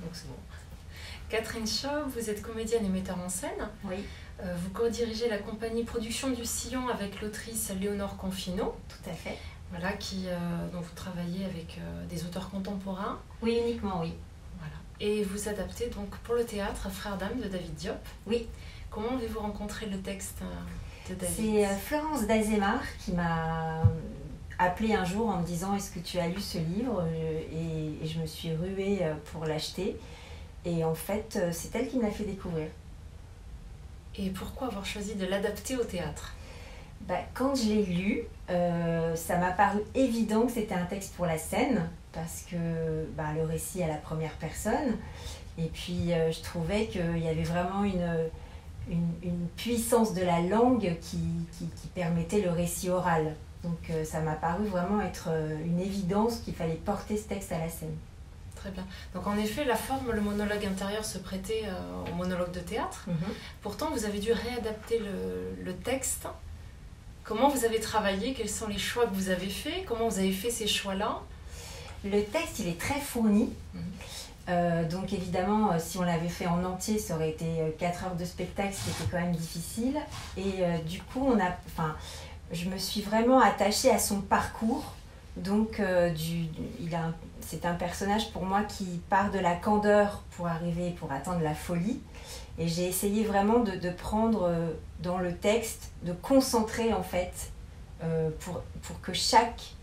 donc c'est bon. Catherine Chaub, vous êtes comédienne et metteur en scène. Oui. Vous co-dirigez la compagnie Production du Sillon avec l'autrice Léonore Confino. Tout à fait. Voilà, dont vous travaillez avec des auteurs contemporains. Oui, uniquement, oui. Voilà. Et vous adaptez donc pour le théâtre Frères d'âme de David Diop. Oui. Comment avez-vous rencontré le texte de David? C'est Florence Dazémar qui m'a appelée un jour en me disant « Est-ce que tu as lu ce livre ?» et je me suis ruée pour l'acheter. Et en fait, c'est elle qui me l'a fait découvrir. Et pourquoi avoir choisi de l'adapter au théâtre? Quand je l'ai lu, ça m'a paru évident que c'était un texte pour la scène, parce que le récit est à la première personne. Et puis, je trouvais qu'il y avait vraiment une puissance de la langue qui permettait le récit oral. Donc, ça m'a paru vraiment être une évidence qu'il fallait porter ce texte à la scène. Très bien. Donc en effet, la forme, le monologue intérieur se prêtait au monologue de théâtre. Pourtant, vous avez dû réadapter le texte. Comment vous avez travaillé? Quels sont les choix que vous avez faits? Comment vous avez fait ces choix-là? Le texte, il est très fourni. Donc évidemment, si on l'avait fait en entier, ça aurait été 4 heures de spectacle, ce qui était quand même difficile. Et du coup, je me suis vraiment attachée à son parcours. Donc, c'est un personnage pour moi qui part de la candeur pour atteindre la folie. Et j'ai essayé vraiment de prendre dans le texte, de concentrer en fait, pour que chaque...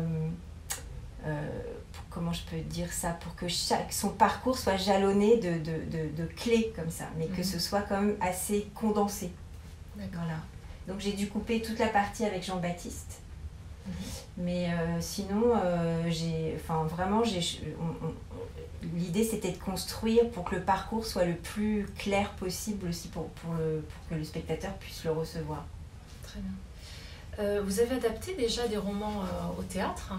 comment je peux dire ça? Pour que son parcours soit jalonné de clés comme ça, mais que ce soit quand même assez condensé. Voilà. Donc j'ai dû couper toute la partie avec Jean-Baptiste. Mais sinon, l'idée c'était de construire pour que le parcours soit le plus clair possible aussi pour que le spectateur puisse le recevoir. Très bien. Vous avez adapté déjà des romans au théâtre?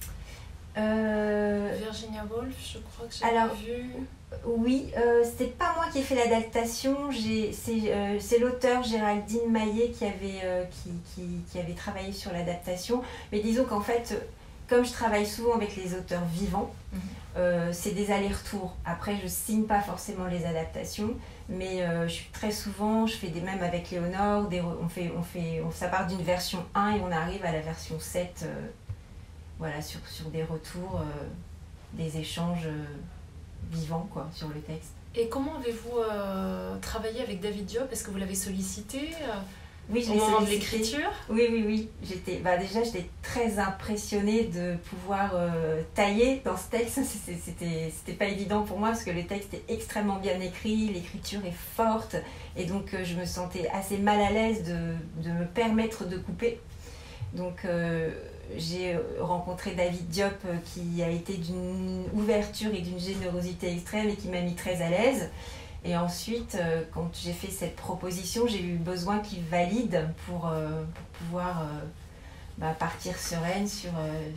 Virginia Woolf, je crois que j'ai vu. Oui, c'est pas moi qui ai fait l'adaptation, c'est l'auteur Géraldine Maillet qui avait travaillé sur l'adaptation. Mais disons qu'en fait, comme je travaille souvent avec les auteurs vivants, c'est des allers-retours. Après, je signe pas forcément les adaptations, mais je suis très souvent, même avec Léonore, ça part d'une version 1 et on arrive à la version 7, voilà, sur des retours, des échanges vivants sur le texte. Et comment avez-vous travaillé avec David Diop? Est-ce que vous l'avez sollicité oui, je au moment de l'écriture? Oui. Déjà, j'étais très impressionnée de pouvoir tailler dans ce texte. C'était pas évident pour moi parce que le texte est extrêmement bien écrit, l'écriture est forte et donc je me sentais assez mal à l'aise de me permettre de couper. Donc j'ai rencontré David Diop qui a été d'une ouverture et d'une générosité extrême et qui m'a mis très à l'aise. Et ensuite, quand j'ai fait cette proposition, j'ai eu besoin qu'il valide pour pouvoir partir sereine sur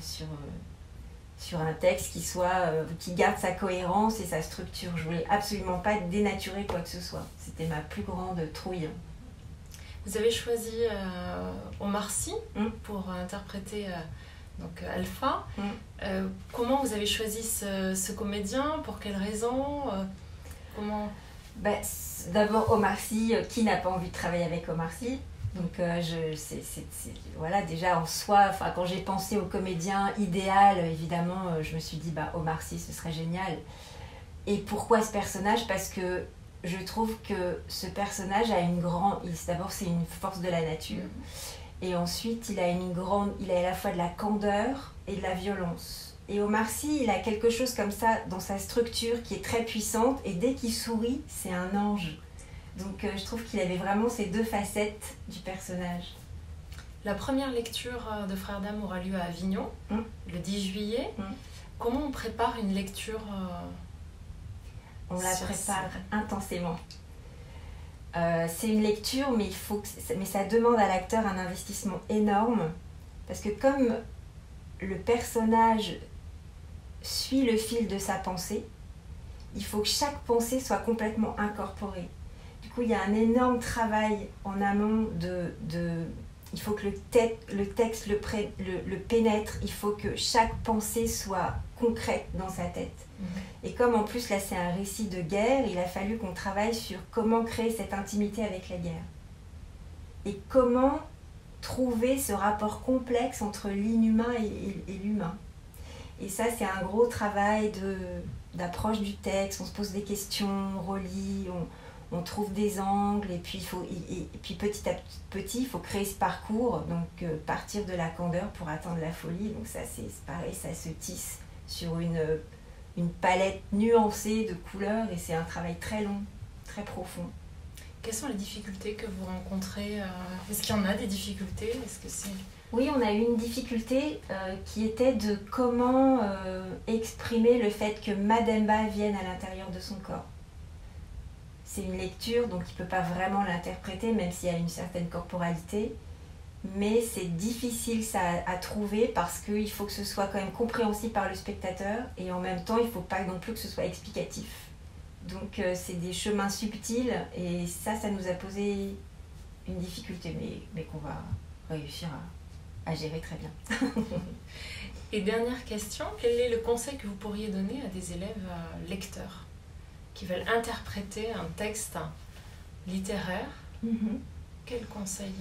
un texte qui garde sa cohérence et sa structure. Je voulais absolument pas dénaturer quoi que ce soit. C'était ma plus grande trouille. Vous avez choisi Omar Sy pour interpréter Alpha. Comment vous avez choisi ce comédien? Pour quelles raisons? D'abord Omar Sy, qui n'a pas envie de travailler avec Omar Sy? Donc voilà, déjà en soi, quand j'ai pensé au comédien idéal, évidemment, je me suis dit Omar Sy, ce serait génial. Et pourquoi ce personnage? Parce que je trouve que ce personnage d'abord c'est une force de la nature et ensuite il a à la fois de la candeur et de la violence. Et Omar Sy, il a quelque chose comme ça dans sa structure qui est très puissante et dès qu'il sourit, c'est un ange. Donc je trouve qu'il avait vraiment ces deux facettes du personnage. La première lecture de Frères d'âme aura lieu à Avignon, le 10 juillet. Comment on prépare une lecture On la prépare intensément. C'est une lecture, mais ça demande à l'acteur un investissement énorme. Parce que comme le personnage suit le fil de sa pensée, il faut que chaque pensée soit complètement incorporée. Du coup, il y a un énorme travail en amont il faut que le texte le pénètre, il faut que chaque pensée soit concrète dans sa tête. Et comme en plus là c'est un récit de guerre, il a fallu qu'on travaille sur comment créer cette intimité avec la guerre. Et comment trouver ce rapport complexe entre l'inhumain et l'humain. Et ça c'est un gros travail d'approche du texte, on se pose des questions, on relit, on trouve des angles, et puis, puis petit à petit, il faut créer ce parcours, donc partir de la candeur pour atteindre la folie. Donc ça, c'est pareil, ça se tisse sur une palette nuancée de couleurs, et c'est un travail très long, très profond. Quelles sont les difficultés que vous rencontrez? Est-ce qu'il y en a des difficultés? Est-ce que c'est... Oui, on a eu une difficulté qui était de comment exprimer le fait que Mademba vienne à l'intérieur de son corps. C'est une lecture, donc il ne peut pas vraiment l'interpréter, même s'il y a une certaine corporalité. Mais c'est difficile ça à trouver parce qu'il faut que ce soit quand même compréhensible par le spectateur et en même temps, il ne faut pas non plus que ce soit explicatif. Donc c'est des chemins subtils et ça nous a posé une difficulté, mais qu'on va réussir à gérer très bien. Et dernière question, quel est le conseil que vous pourriez donner à des élèves lecteurs qui veulent interpréter un texte littéraire? Quel conseil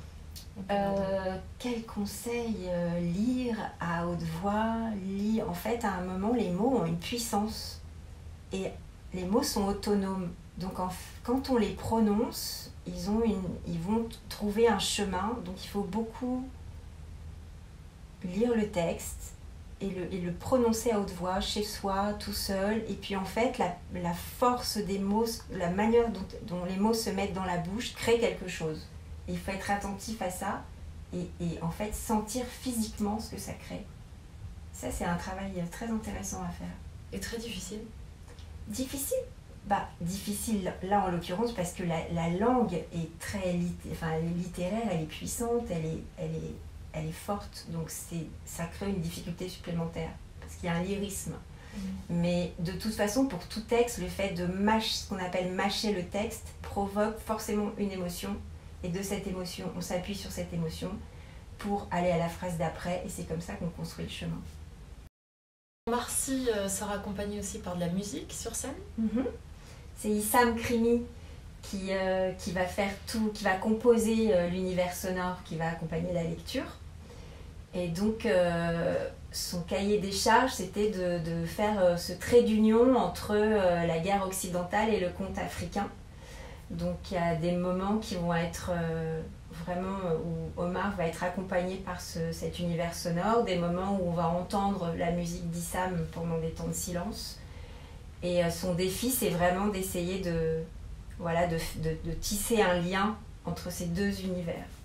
quel conseil lire à haute voix, lire. En fait, à un moment, les mots ont une puissance et les mots sont autonomes. Donc, quand on les prononce, ils vont trouver un chemin. Donc, il faut beaucoup lire le texte et le prononcer à haute voix, chez soi, tout seul. Et puis en fait, la force des mots, la manière dont les mots se mettent dans la bouche crée quelque chose. Et il faut être attentif à ça et en fait sentir physiquement ce que ça crée. Ça, c'est un travail très intéressant à faire. Et très difficile? Difficile? Difficile là en l'occurrence parce que la langue est très littéraire, elle est puissante, elle est forte, donc ça crée une difficulté supplémentaire, parce qu'il y a un lyrisme. Mais de toute façon, pour tout texte, le fait de ce qu'on appelle mâcher le texte, provoque forcément une émotion, et de cette émotion, on s'appuie sur cette émotion pour aller à la phrase d'après, et c'est comme ça qu'on construit le chemin. Omar Sy sera accompagné aussi par de la musique sur scène. C'est Issam Krimi qui va faire tout, qui va composer l'univers sonore qui va accompagner la lecture. Et donc, son cahier des charges, c'était de faire ce trait d'union entre la guerre occidentale et le conte africain. Donc, il y a des moments qui vont être vraiment où Omar va être accompagné par cet univers sonore, des moments où on va entendre la musique d'Issam pendant des temps de silence. Et son défi, c'est vraiment d'essayer de tisser un lien entre ces deux univers.